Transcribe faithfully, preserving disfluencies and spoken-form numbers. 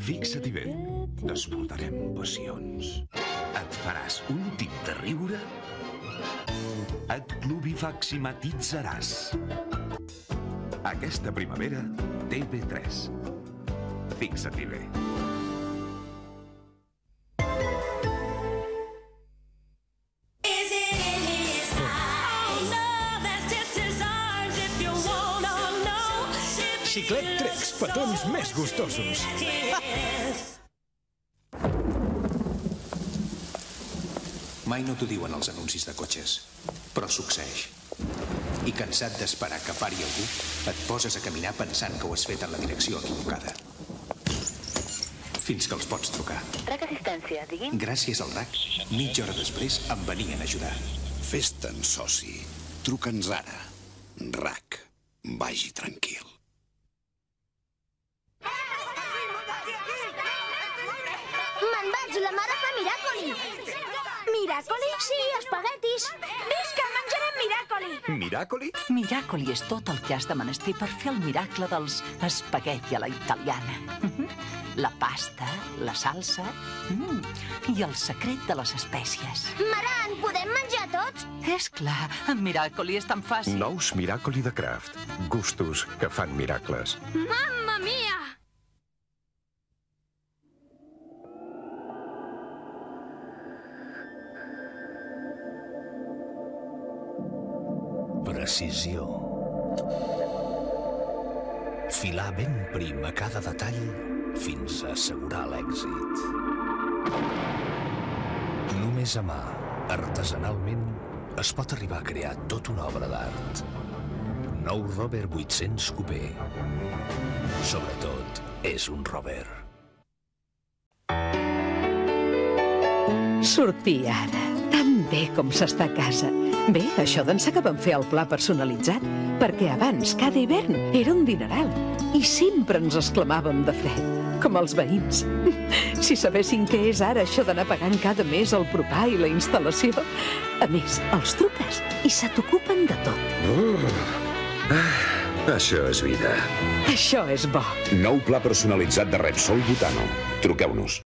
Fixa't-hi bé. Desbordarem passions. Et faràs un tip de riure? Et pluvifacimatitzaràs. Aquesta primavera, T V tres. Fixa-t'hi bé. Xiclet Trex, petons més gustosos. Mai no t'ho diuen els anuncis de cotxes, però succeeix. I cansat d'esperar que pari algú, et poses a caminar pensant que ho has fet en la direcció equivocada. Fins que els pots trucar. RAC Assistència, digui'm. Gràcies al RAC, mitja hora després em venien a ajudar. Fes-te'n soci. Truca'ns ara. RAC. Vagi tranquil. Me'n vaig, la mare fa miràcoli. Miràcoli? Sí, espaguetis. Visca, menjarem miràcoli. Miràcoli? Miràcoli és tot el que has de menester per fer el miracle dels espagueti a la italiana. La pasta, la salsa mm, i el secret de les espècies. Mare, en podem menjar tots? És clar, amb Miràcoli és tan fàcil. Nous Miràcoli de Kraft. Gustos que fan miracles. Mamma mia! Precisió. Filar ben prim a cada detall fins a assegurar l'èxit. Només a mà, artesanalment, es pot arribar a crear tota una obra d'art. Nou Rover vuit-cents Coupé. Sobretot, és un Rover. Sortir ara, tan bé com s'està a casa. Bé, això d'ençà que vam fer el pla personalitzat, perquè abans, cada hivern, era un dineral. I sempre ens exclamàvem de fred, com els veïns. Si sabessin què és ara això d'anar pagant cada mes el propà i la instal·lació. A més, els truques i se t'ocupen de tot. Uh, ah, això és vida. Això és bo. Nou pla personalitzat de Repsol Butano. Truqueu-nos.